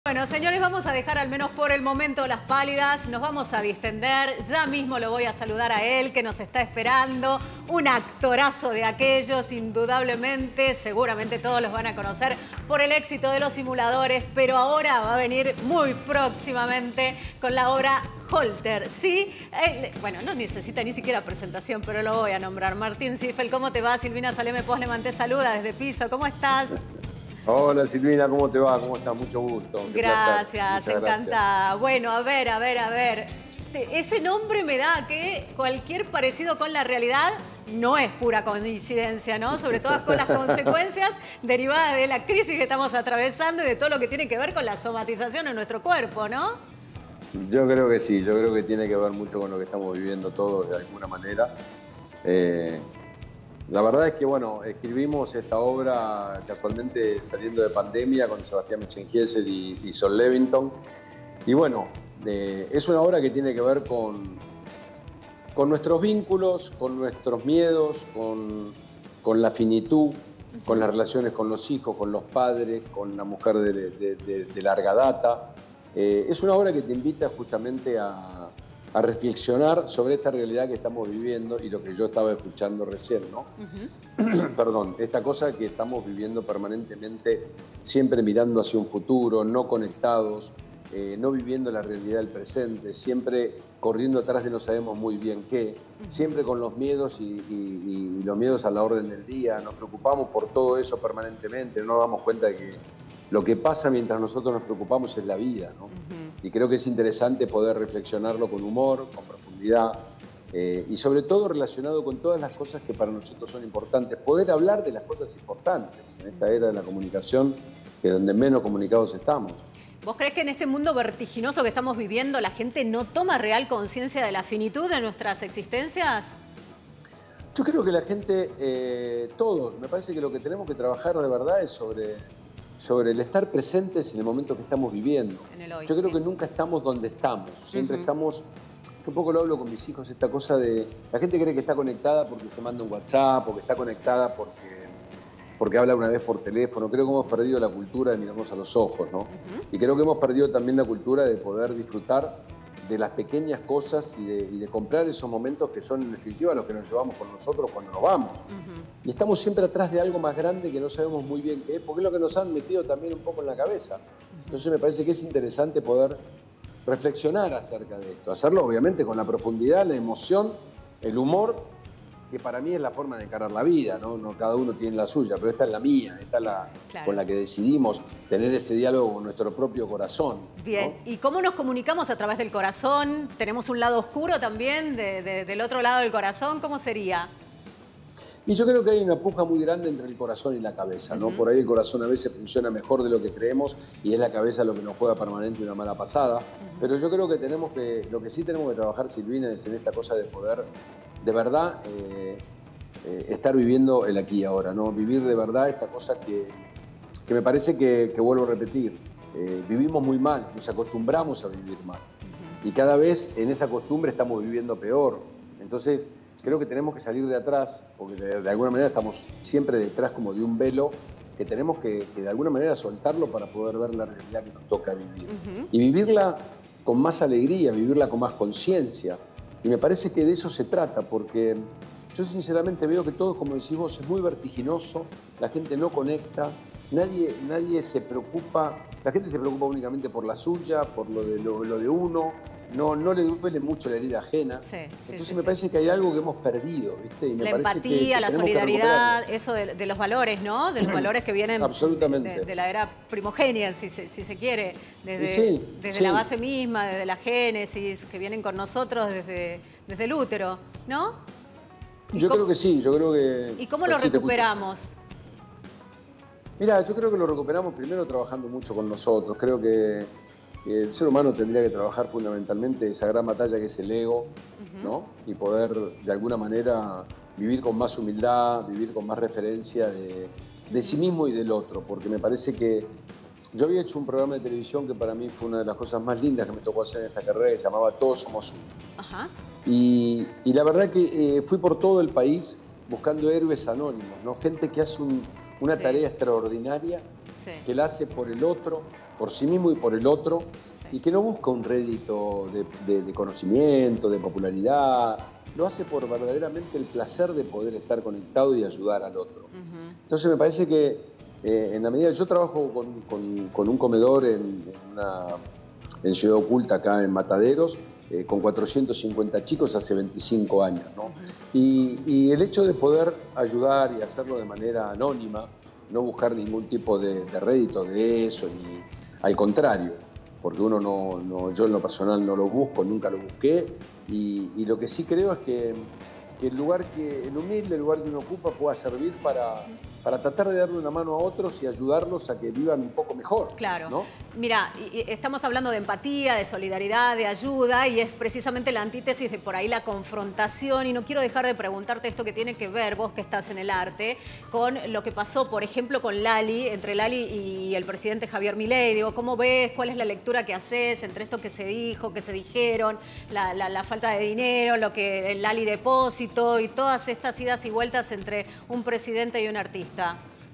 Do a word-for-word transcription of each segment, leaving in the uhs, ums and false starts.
Bueno, señores, vamos a dejar al menos por el momento las pálidas, nos vamos a distender, ya mismo lo voy a saludar a él que nos está esperando, un actorazo de aquellos, indudablemente, seguramente todos los van a conocer por el éxito de Los Simuladores, pero ahora va a venir muy próximamente con la obra Holter, ¿sí? Eh, bueno, no necesita ni siquiera presentación, pero lo voy a nombrar. Martín Ziffel, ¿cómo te va? Silvina Saleme Posleman te saluda desde Piso, ¿cómo estás? Hola Silvina, ¿cómo te va? ¿Cómo estás? Mucho gusto. Gracias, encantada. Bueno, a ver, a ver, a ver. Ese nombre me da que cualquier parecido con la realidad no es pura coincidencia, ¿no? Sobre todo con las consecuencias derivadas de la crisis que estamos atravesando y de todo lo que tiene que ver con la somatización en nuestro cuerpo, ¿no? Yo creo que sí, yo creo que tiene que ver mucho con lo que estamos viviendo todos de alguna manera. Eh, La verdad es que, bueno, escribimos esta obra casualmente saliendo de pandemia con Sebastián Michengiesel y, y Sol Levington. Y bueno, eh, es una obra que tiene que ver con, con nuestros vínculos, con nuestros miedos, con, con la finitud, con las relaciones con los hijos, con los padres, con la mujer de, de, de, de larga data. Eh, es una obra que te invita justamente a... a reflexionar sobre esta realidad que estamos viviendo y lo que yo estaba escuchando recién, ¿no? Uh-huh. Perdón, esta cosa que estamos viviendo permanentemente, siempre mirando hacia un futuro, no conectados, eh, no viviendo la realidad del presente, siempre corriendo atrás de no sabemos muy bien qué, uh-huh. siempre con los miedos y, y, y los miedos a la orden del día, nos preocupamos por todo eso permanentemente, no nos damos cuenta de que lo que pasa mientras nosotros nos preocupamos es la vida, ¿no? Uh-huh. Y creo que es interesante poder reflexionarlo con humor, con profundidad eh, y sobre todo relacionado con todas las cosas que para nosotros son importantes. Poder hablar de las cosas importantes en esta era de la comunicación, que es donde menos comunicados estamos. ¿Vos crees que en este mundo vertiginoso que estamos viviendo la gente no toma real conciencia de la finitud de nuestras existencias? Yo creo que la gente, eh, todos, me parece que lo que tenemos que trabajar de verdad es sobre... sobre el estar presentes en el momento que estamos viviendo. En el hoy. Yo creo que nunca estamos donde estamos, siempre uh-huh. estamos, yo un poco lo hablo con mis hijos, esta cosa de, la gente cree que está conectada porque se manda un WhatsApp, o que está conectada porque, porque habla una vez por teléfono. Creo que hemos perdido la cultura de mirarnos a los ojos, ¿no? Uh-huh. Y creo que hemos perdido también la cultura de poder disfrutar de las pequeñas cosas y de, y de comprar esos momentos que son en definitiva los que nos llevamos con nosotros cuando nos vamos. Uh-huh. Y estamos siempre atrás de algo más grande que no sabemos muy bien qué es, porque es lo que nos han metido también un poco en la cabeza. Uh-huh. Entonces me parece que es interesante poder reflexionar acerca de esto. Hacerlo obviamente con la profundidad, la emoción, el humor, que para mí es la forma de encarar la vida, ¿no? No cada uno tiene la suya, pero esta es la mía, esta es la claro. con la que decidimos tener ese diálogo con nuestro propio corazón. Bien, ¿no? ¿Y cómo nos comunicamos a través del corazón? ¿Tenemos un lado oscuro también de, de, del otro lado del corazón? ¿Cómo sería? Y yo creo que hay una puja muy grande entre el corazón y la cabeza, ¿no? Uh-huh. Por ahí el corazón a veces funciona mejor de lo que creemos y es la cabeza lo que nos juega permanente una mala pasada. Uh-huh. Pero yo creo que tenemos que, lo que sí tenemos que trabajar, Silvina, es en esta cosa de poder, de verdad, eh, eh, estar viviendo el aquí y ahora, ¿no? Vivir de verdad esta cosa que, que me parece que, que vuelvo a repetir, eh, vivimos muy mal, nos acostumbramos a vivir mal. Uh-huh. Y cada vez en esa costumbre estamos viviendo peor. Entonces, creo que tenemos que salir de atrás, porque de, de alguna manera estamos siempre detrás como de un velo que tenemos que, que de alguna manera soltarlo para poder ver la realidad que nos toca vivir. Uh-huh. Y vivirla con más alegría, vivirla con más conciencia. Y me parece que de eso se trata, porque yo sinceramente veo que todo, como decís vos, es muy vertiginoso, la gente no conecta, nadie, nadie se preocupa, la gente se preocupa únicamente por la suya, por lo de, lo, lo de uno. No, no le duele mucho la herida ajena. Sí, sí, Entonces sí, me sí. parece que hay algo que hemos perdido, ¿viste? Y me la parece empatía, que, que la solidaridad, eso de, de los valores, ¿no? De los valores que vienen Absolutamente. De, de la era primogénea, si se, si se quiere, desde, sí, desde sí. la base misma, desde la génesis, que vienen con nosotros desde, desde el útero, ¿no? Yo creo que sí, yo creo que... ¿Y cómo lo recuperamos? Mira, yo creo que lo recuperamos primero trabajando mucho con nosotros. Creo que el ser humano tendría que trabajar fundamentalmente esa gran batalla que es el ego, uh-huh. ¿no? Y poder de alguna manera vivir con más humildad, vivir con más referencia de, de sí mismo y del otro, porque me parece que yo había hecho un programa de televisión que para mí fue una de las cosas más lindas que me tocó hacer en esta carrera, que se llamaba Todos Somos Uno. Uh-huh. y, y la verdad que eh, fui por todo el país buscando héroes anónimos, ¿no? Gente que hace un, una sí. tarea extraordinaria sí. que la hace por el otro, por sí mismo y por el otro, Sí. y que no busca un rédito de, de, de conocimiento, de popularidad, lo hace por verdaderamente el placer de poder estar conectado y ayudar al otro. Uh-huh. Entonces me parece que eh, en la medida, yo trabajo con, con, con un comedor en, en, una, en Ciudad Oculta, acá en Mataderos, eh, con cuatrocientos cincuenta chicos hace veinticinco años, ¿no? Uh-huh. y, y el hecho de poder ayudar y hacerlo de manera anónima, no buscar ningún tipo de, de rédito de eso, ni al contrario, porque uno no, no, yo en lo personal no lo busco, nunca lo busqué, y, y lo que sí creo es que, que el lugar que, el humilde lugar que uno ocupa pueda servir para, para tratar de darle una mano a otros y ayudarlos a que vivan un poco mejor. Claro. ¿No? Mira, estamos hablando de empatía, de solidaridad, de ayuda, y es precisamente la antítesis de por ahí la confrontación, y no quiero dejar de preguntarte esto que tiene que ver, vos que estás en el arte, con lo que pasó, por ejemplo, con Lali, entre Lali y el presidente Javier Milei. Digo, ¿cómo ves? ¿Cuál es la lectura que haces entre esto que se dijo, que se dijeron, la, la, la falta de dinero, lo que el Lali depósito y todas estas idas y vueltas entre un presidente y un artista?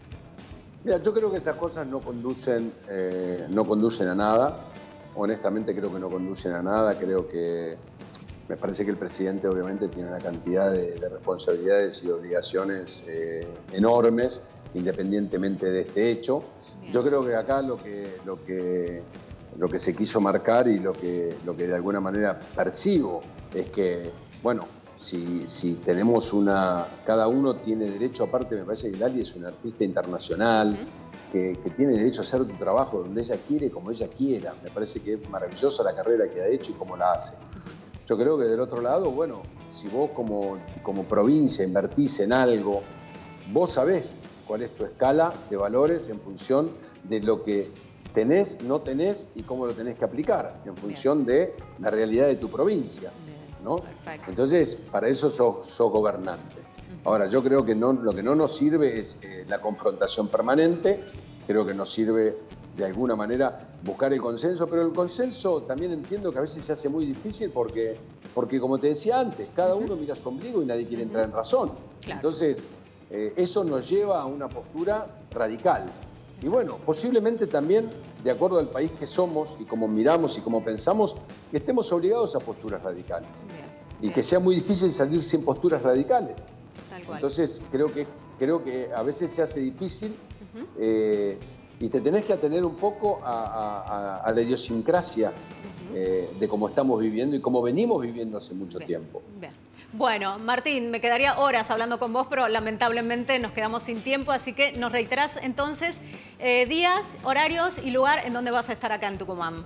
Mira, yo creo que esas cosas no conducen, eh, no conducen a nada. Honestamente creo que no conducen a nada. Creo que me parece que el presidente obviamente tiene una cantidad de, de responsabilidades y obligaciones eh, enormes, independientemente de este hecho. Bien. Yo creo que acá lo que, lo que, lo que se quiso marcar y lo que, lo que de alguna manera percibo es que, bueno, Si, si tenemos una... Cada uno tiene derecho, aparte me parece que Lali es una artista internacional, uh-huh. que, que tiene derecho a hacer tu trabajo donde ella quiere, como ella quiera. Me parece que es maravillosa la carrera que ha hecho y cómo la hace. Yo creo que del otro lado, bueno, si vos como, como provincia invertís en algo, vos sabés cuál es tu escala de valores en función de lo que tenés, no tenés y cómo lo tenés que aplicar, en función de la realidad de tu provincia. ¿No? Entonces, para eso sos, sos gobernante. Uh-huh. Ahora, yo creo que no, lo que no nos sirve es eh, la confrontación permanente, creo que nos sirve de alguna manera buscar el consenso, pero el consenso también entiendo que a veces se hace muy difícil porque, porque como te decía antes, cada uh-huh. uno mira su ombligo y nadie quiere uh-huh. entrar en razón. Claro. Entonces, eh, eso nos lleva a una postura radical. Y bueno, posiblemente también, de acuerdo al país que somos y como miramos y como pensamos, que estemos obligados a posturas radicales. Bien, bien. Y que sea muy difícil salir sin posturas radicales. Tal cual. Entonces, creo que, creo que a veces se hace difícil uh-huh. eh, y te tenés que atener un poco a, a, a la idiosincrasia uh-huh. eh, de cómo estamos viviendo y cómo venimos viviendo hace mucho bien, tiempo. Bien. Bueno, Martín, me quedaría horas hablando con vos, pero lamentablemente nos quedamos sin tiempo, así que nos reiterás entonces eh, días, horarios y lugar en donde vas a estar acá en Tucumán.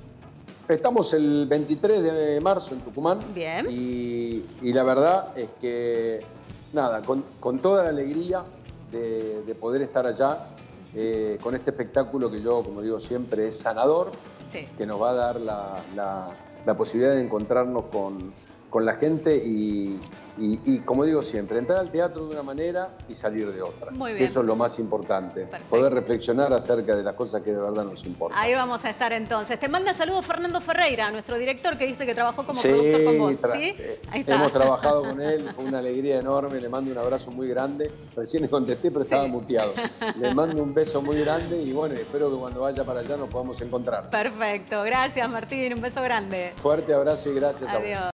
Estamos el veintitrés de marzo en Tucumán. Bien. Y, y la verdad es que, nada, con, con toda la alegría de, de poder estar allá, eh, con este espectáculo que yo, como digo siempre, es sanador, sí. que nos va a dar la, la, la posibilidad de encontrarnos con... con la gente y, y, y, como digo siempre, entrar al teatro de una manera y salir de otra. Muy bien. Eso es lo más importante. Perfecto. Poder reflexionar acerca de las cosas que de verdad nos importan. Ahí vamos a estar entonces. Te manda saludos Fernando Ferreira, nuestro director, que dice que trabajó como sí, productor con vos. ¿Sí? Ahí está. Hemos trabajado con él, fue una alegría enorme, le mando un abrazo muy grande. Recién le contesté, pero sí. estaba muteado. Le mando un beso muy grande y bueno, espero que cuando vaya para allá nos podamos encontrar. Perfecto. Gracias, Martín. Un beso grande. Fuerte abrazo y gracias Adiós. a vos.